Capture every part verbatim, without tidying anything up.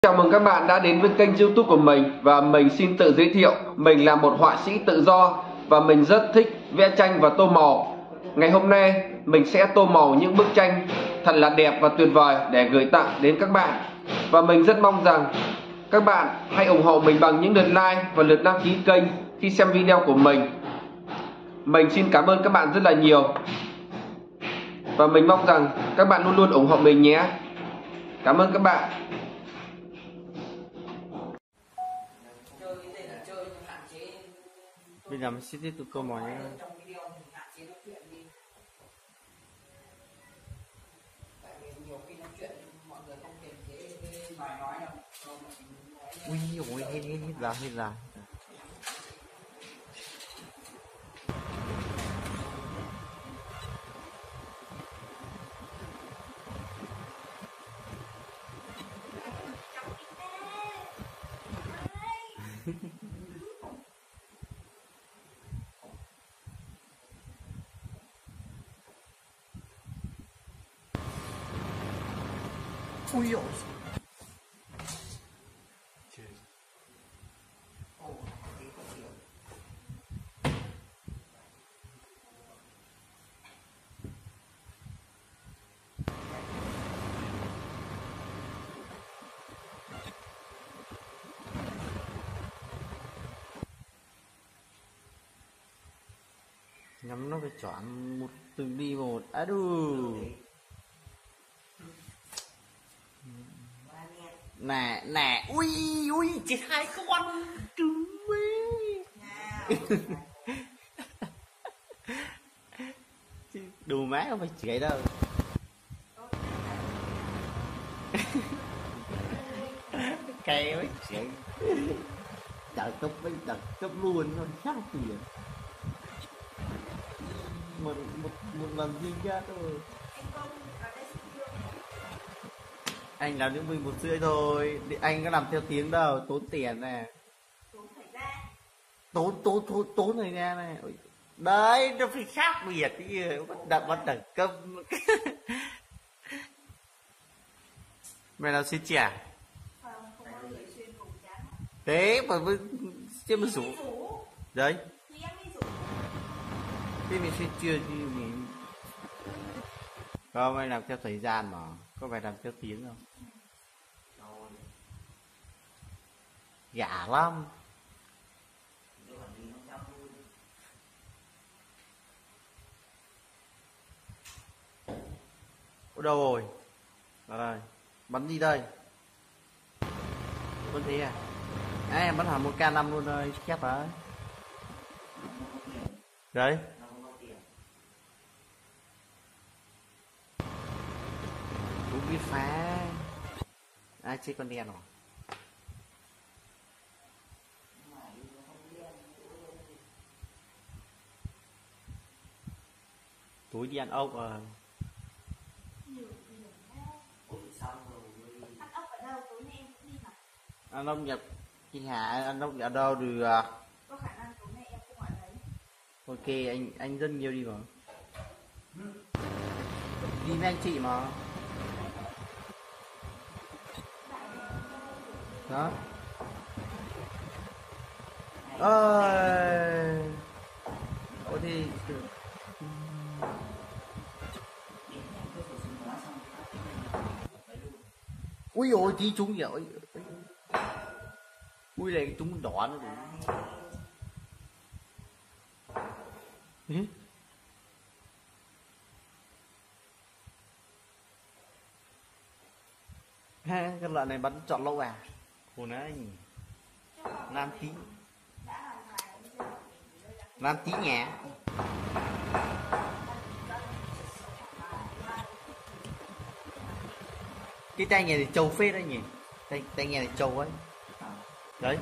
Chào mừng các bạn đã đến với kênh YouTube của mình và mình xin tự giới thiệu. Mình là một họa sĩ tự do và mình rất thích vẽ tranh và tô màu. Ngày hôm nay mình sẽ tô màu những bức tranh thật là đẹp và tuyệt vời để gửi tặng đến các bạn. Và mình rất mong rằng các bạn hãy ủng hộ mình bằng những lượt like và lượt đăng ký kênh khi xem video của mình. Mình xin cảm ơn các bạn rất là nhiều. Và mình mong rằng các bạn luôn luôn ủng hộ mình nhé. Cảm ơn các bạn. Bây giờ mình sẽ tiếp tục câu hỏi nhé. Ui ôi hết hết hết ra hết ra. Ui dồi. Nhắm nó phải chọn một từng đi một. À đù. Nè nè, ui ui chết hai con trứng đồ má không phải chửi đâu. Cây mới chửi trợ cấp với trợ cấp luôn thôi khác tiền một một một lần duy nhất thôi. Anh làm những mình một rưỡi thôi, anh có làm theo tiếng đâu, tốn tiền nè, tốn tốn tốn tốn thời gian này, đấy nó phải khác biệt cái bắt đặt bắt đẳng cấp. Mày làm xin trẻ thế mà với chưa mới rủ đấy thế mình sẽ chưa như mình không, anh làm theo thời gian mà có phải làm theo tiếng không? Gả lắm. Ở đâu rồi? Rồi, bắn đi đây. Bắn thế à? À, em bắn hẳn một K năm luôn rồi, khép đấy. Đấy. Cũng biết phá. Ai chơi con đen rồi? Túi đi ăn ốc à. Ăn ốc nhập chị Hà, ăn ốc ở đâu được à? Có khả năng tối nay em cũng ở đấy. Ok, anh anh rất nhiều đi mà. Đi với anh chị mà. Đó. Ơi. Ôi thì ui ôi tí trúng kìa. Ôi. Ui này cái trúng đỏ nó đúng. Ừ. Ha, cái loại này bắn chọn lâu à? Cô nói Nam tí Nam tí nhẹ. Cái tay nghe thì trâu phết đấy nhỉ. Tay, tay nghe thì trâu ấy. Đấy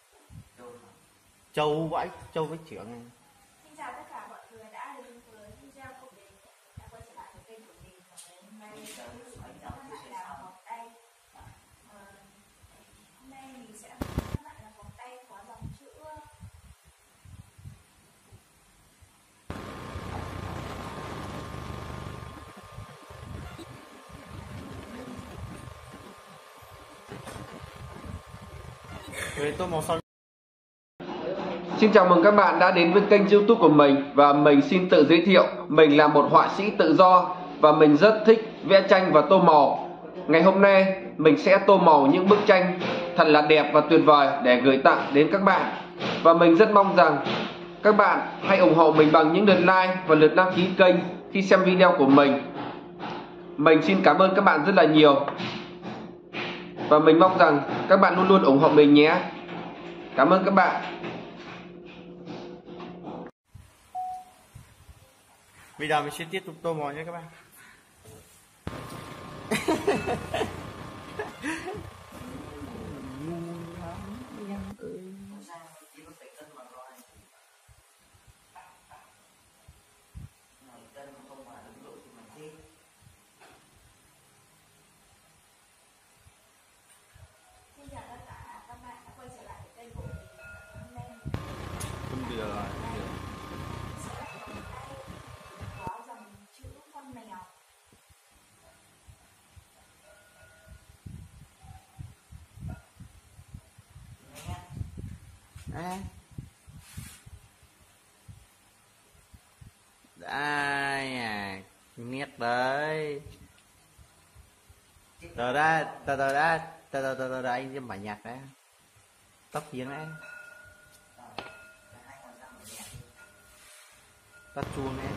trâu vãi, trâu với trưởng này. Xin chào tất cả mọi người đã đến với video của mình, đã quay trở lại với kênh của mình. Hôm nay mình sẽ các bạn làm vòng tay. Hôm nay mình sẽ các bạn làm vòng tay có dòng chữ Rồi tô màu son. Xin chào mừng các bạn đã đến với kênh YouTube của mình và mình xin tự giới thiệu. Mình là một họa sĩ tự do và mình rất thích vẽ tranh và tô màu. Ngày hôm nay mình sẽ tô màu những bức tranh thật là đẹp và tuyệt vời để gửi tặng đến các bạn. Và mình rất mong rằng các bạn hãy ủng hộ mình bằng những lượt like và lượt đăng ký kênh khi xem video của mình. Mình xin cảm ơn các bạn rất là nhiều. Và mình mong rằng các bạn luôn luôn ủng hộ mình nhé. Cảm ơn các bạn. Bây giờ mình sẽ tiếp tục tô màu nhé các bạn. Xin chào tất cả các bạn đã quay trở lại với kênh của mình. Hôm nay Không được rồi, không được. có dòng chữ con mèo. À. Đây à, nét đấy. Tờ ra, tờ tờ ra, tờ tờ tờ tờ ra anh cho bản nhạc đấy. Tóc tiếng đấy. Tắt chuông đấy.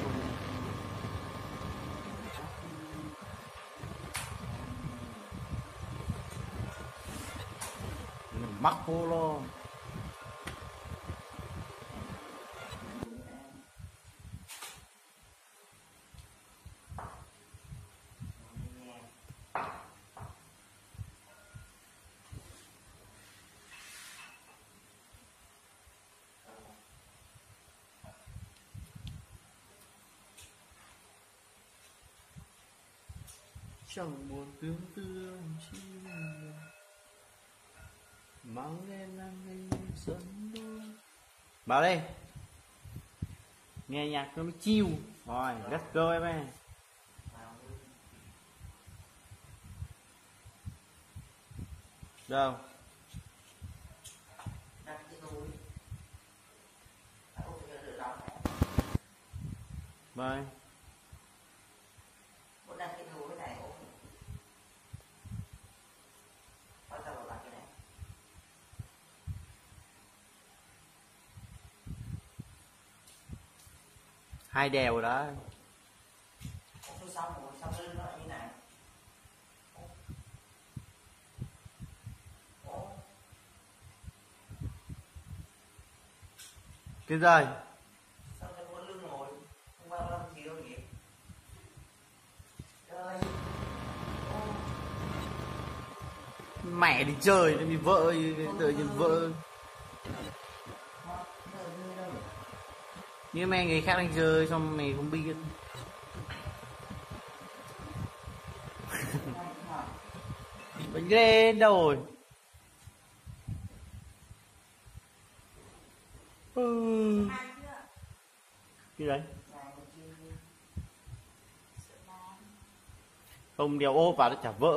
Mắc vô luôn. Chẳng buồn tương tư chi mang lên làm mình dẫn đôi. Bảo đi, nghe nhạc nó mới chill. Rồi, let's go em ơi. Đâu bye. Hai đèo đó. Cái rồi. Mẹ đi chơi đi vợ tự nhiên vợ như mấy người khác đang chơi xong mày không biết. Bánh ghê đâu rồi. Ừ. Cái đấy không đeo ô vào để trả vợ.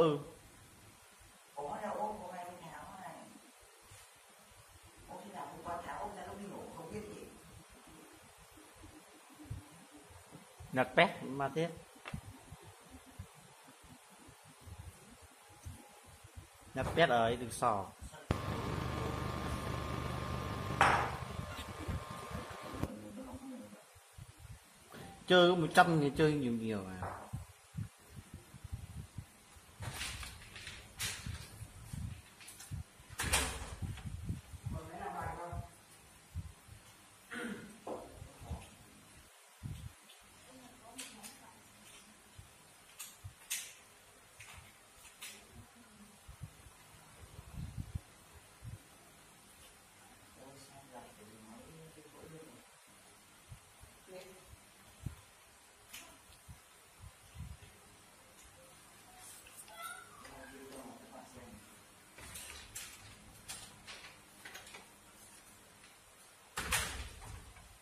Nặt pét mà thế. Nặt pét ở đừng sò. Chơi có một trăm thì chơi nhiều nhiều à.